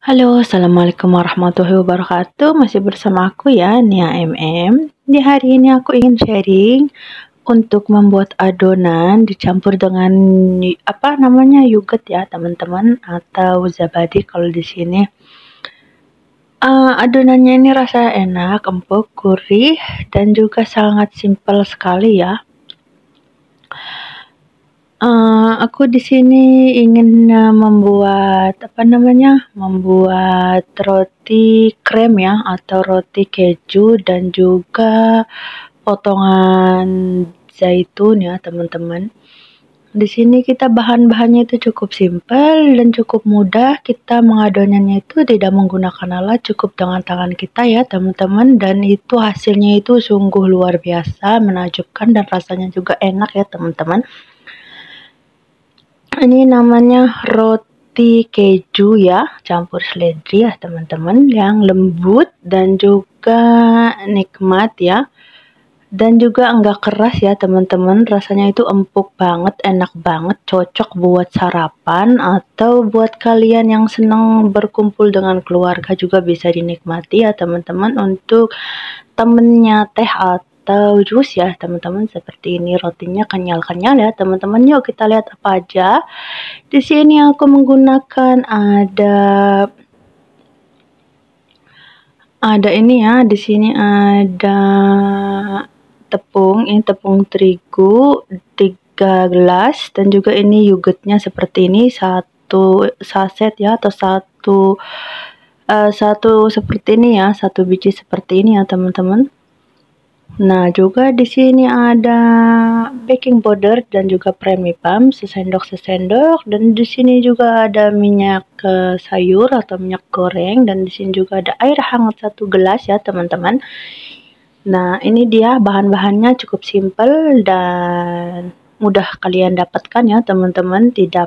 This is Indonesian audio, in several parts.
Halo, Assalamualaikum warahmatullahi wabarakatuh. Masih bersama aku ya, Nia MM. Di hari ini aku ingin sharing untuk membuat adonan dicampur dengan yogurt ya, teman-teman, atau zabadi kalau di sini. Adonannya ini rasanya enak, empuk, gurih, dan juga sangat simpel sekali ya. Aku di sini ingin membuat roti krem ya, atau roti keju dan juga potongan zaitun ya, teman-teman. Di sini kita bahan-bahannya itu cukup simpel dan cukup mudah. Kita mengadonannya itu tidak menggunakan alat, cukup dengan tangan kita ya, teman-teman. Dan itu hasilnya itu sungguh luar biasa, menakjubkan dan rasanya juga enak ya, teman-teman. Ini namanya roti keju ya, campur seledri ya teman-teman, yang lembut dan juga nikmat ya. Dan juga enggak keras ya teman-teman, rasanya itu empuk banget, enak banget, cocok buat sarapan atau buat kalian yang senang berkumpul dengan keluarga juga bisa dinikmati ya teman-teman, untuk temennya teh atau jus ya teman-teman. Seperti ini, rotinya kenyal-kenyal ya teman-teman. Yuk kita lihat apa aja. Di sini aku menggunakan ada ini ya, di sini ada tepung, ini tepung terigu 3 gelas, dan juga ini yogurtnya seperti ini, satu saset ya, atau satu seperti ini ya, satu biji seperti ini ya teman-teman. Nah, juga di sini ada baking powder dan juga premium sesendok-sesendok, dan di sini juga ada minyak sayur atau minyak goreng, dan di sini juga ada air hangat 1 gelas ya teman-teman. Nah, ini dia bahan-bahannya, cukup simpel dan mudah kalian dapatkan ya teman-teman, tidak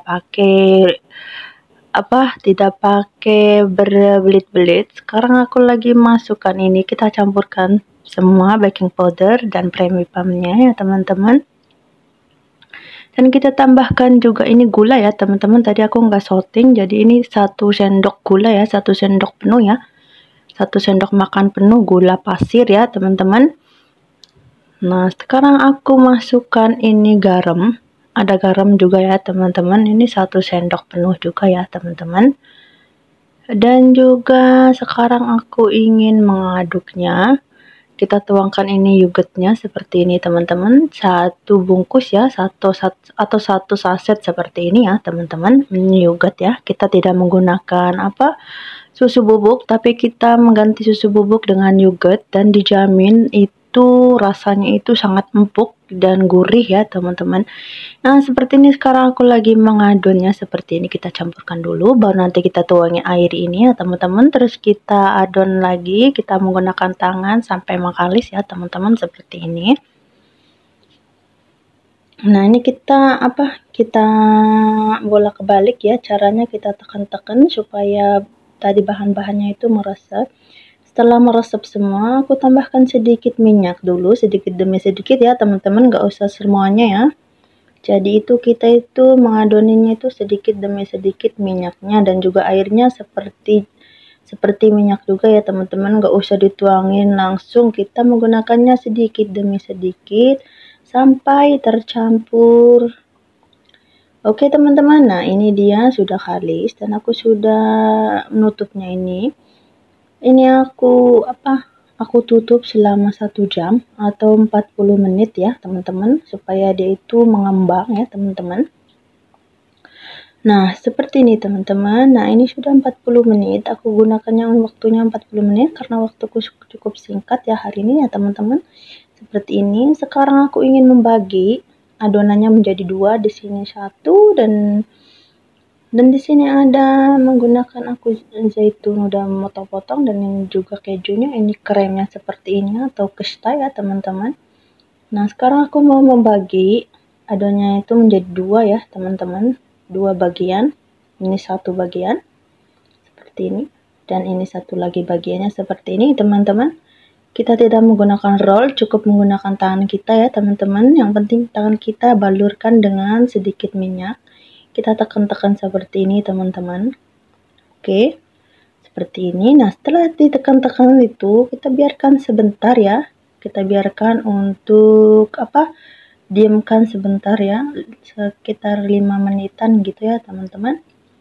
pakai berbelit-belit. Sekarang aku lagi masukkan ini, kita campurkan semua baking powder dan premiumnya ya teman-teman. Dan kita tambahkan juga ini gula ya teman-teman. Tadi aku nggak sorting, jadi ini 1 sendok gula ya, 1 sendok penuh ya. 1 sendok makan penuh gula pasir ya teman-teman. Nah, sekarang aku masukkan ini garam. Ada garam juga ya teman-teman. Ini 1 sendok penuh juga ya teman-teman. Dan juga sekarang aku ingin mengaduknya. Kita tuangkan ini yogurtnya seperti ini teman-teman, 1 bungkus ya, atau 1 saset seperti ini ya teman-teman. Ini yogurt ya, kita tidak menggunakan susu bubuk, tapi kita mengganti susu bubuk dengan yogurt, dan dijamin itu rasanya itu sangat empuk dan gurih ya teman-teman. Nah, seperti ini sekarang aku lagi mengadonnya seperti ini. Kita campurkan dulu, baru nanti kita tuangin air ini ya teman-teman. Terus kita adon lagi, kita menggunakan tangan sampai mengkalis ya teman-teman, seperti ini. Nah, ini kita bolak-balik ya, caranya kita tekan-tekan supaya tadi bahan-bahannya itu meresap. Setelah meresap semua, aku tambahkan sedikit minyak dulu, sedikit demi sedikit ya teman-teman, nggak usah semuanya ya. Jadi itu kita itu mengadoninya itu sedikit demi sedikit minyaknya, dan juga airnya seperti minyak juga ya teman-teman, nggak usah dituangin langsung, kita menggunakannya sedikit demi sedikit sampai tercampur. Oke teman-teman, nah ini dia sudah kalis dan aku sudah menutupnya ini. Ini aku tutup selama 1 jam atau 40 menit ya teman-teman, supaya dia itu mengembang ya teman-teman. Nah, seperti ini teman-teman. Nah, ini sudah 40 menit. Aku gunakannya waktunya 40 menit karena waktuku cukup singkat ya hari ini ya teman-teman. Seperti ini. Sekarang aku ingin membagi adonannya menjadi 2, di sini 1, dan di sini ada menggunakan aku zaitun udah potong-potong, dan ini juga kejunya, ini kremnya seperti ini atau pesta ya teman-teman. Nah, sekarang aku mau membagi adonannya itu menjadi 2 ya teman-teman, 2 bagian. Ini 1 bagian seperti ini, dan ini 1 lagi bagiannya seperti ini teman-teman. Kita tidak menggunakan roll, cukup menggunakan tangan kita ya teman-teman. Yang penting tangan kita balurkan dengan sedikit minyak. Kita tekan-tekan seperti ini teman-teman. Oke. seperti ini. Nah, setelah ditekan-tekan itu kita biarkan sebentar ya, kita biarkan untuk diamkan sebentar ya, sekitar 5 menitan gitu ya teman-teman,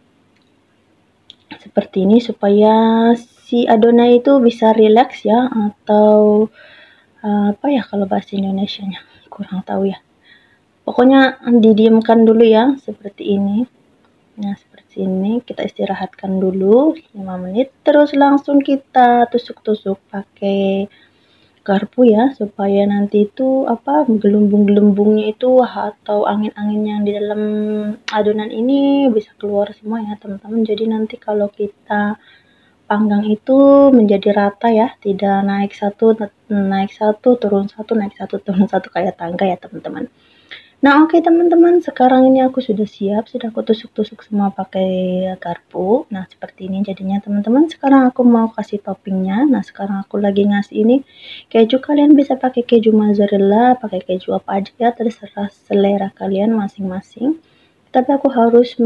seperti ini, supaya si adonan itu bisa rileks ya, atau apa ya kalau bahasa Indonesianya, kurang tahu ya, pokoknya didiamkan dulu ya, seperti ini. Nah, seperti ini kita istirahatkan dulu 5 menit, terus langsung kita tusuk-tusuk pakai garpu ya, supaya nanti itu gelembung-gelembungnya itu atau angin-angin yang di dalam adonan ini bisa keluar semua ya teman-teman. Jadi nanti kalau kita panggang itu menjadi rata ya, tidak naik satu turun satu, naik satu turun satu kayak tangga ya teman-teman. Nah, oke teman-teman, sekarang ini aku sudah siap, sudah aku tusuk-tusuk semua pakai garpu. Nah, seperti ini jadinya teman-teman. Sekarang aku mau kasih toppingnya. Nah, sekarang aku lagi ngasih ini keju. Kalian bisa pakai keju mozzarella, pakai keju apa aja ya, terserah selera kalian masing-masing. Tapi aku harus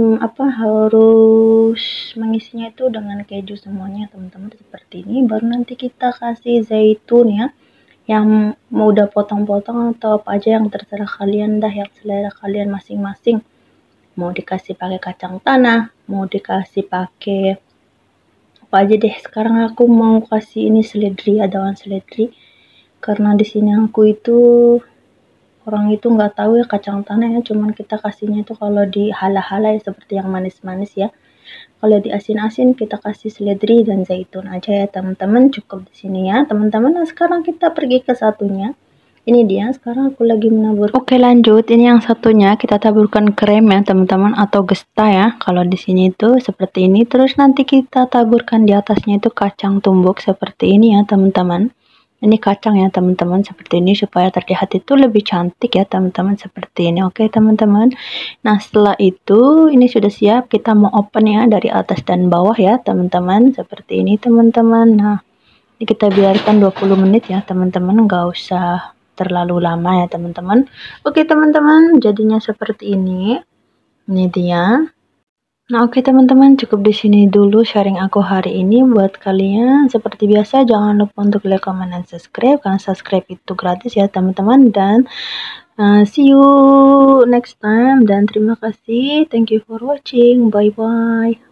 harus mengisinya itu dengan keju semuanya teman-teman, seperti ini. Baru nanti kita kasih zaitun ya, yang mau udah potong-potong atau apa aja yang terserah kalian dah, yang selera kalian masing-masing. Mau dikasih pakai kacang tanah, mau dikasih pakai apa aja deh. Sekarang aku mau kasih ini seledri ya, daun seledri, karena di sini aku itu orang itu nggak tahu ya kacang tanah ya, cuman kita kasihnya itu kalau di hala-hala ya, seperti yang manis-manis ya. Kalau di asin-asin kita kasih seledri dan zaitun aja ya teman-teman, cukup di sini ya teman-teman. Nah, sekarang kita pergi ke satunya. Ini dia, sekarang aku lagi menabur. Oke, lanjut. Ini yang satunya kita taburkan krem ya teman-teman, atau gesta ya kalau di sini itu seperti ini. Terus nanti kita taburkan di atasnya itu kacang tumbuk seperti ini ya teman-teman. Ini kacang ya teman-teman, seperti ini, supaya terlihat itu lebih cantik ya teman-teman, seperti ini. Oke teman-teman. Nah, setelah itu ini sudah siap, kita mau open ya dari atas dan bawah ya teman-teman, seperti ini teman-teman. Nah, ini kita biarkan 20 menit ya teman-teman, nggak usah terlalu lama ya teman-teman. Oke teman-teman, jadinya seperti ini. Ini dia. Nah, oke teman-teman, cukup di sini dulu sharing aku hari ini buat kalian. Seperti biasa, jangan lupa untuk like, comment, dan subscribe, karena subscribe itu gratis ya teman-teman. Dan see you next time, dan terima kasih. Thank you for watching. Bye bye.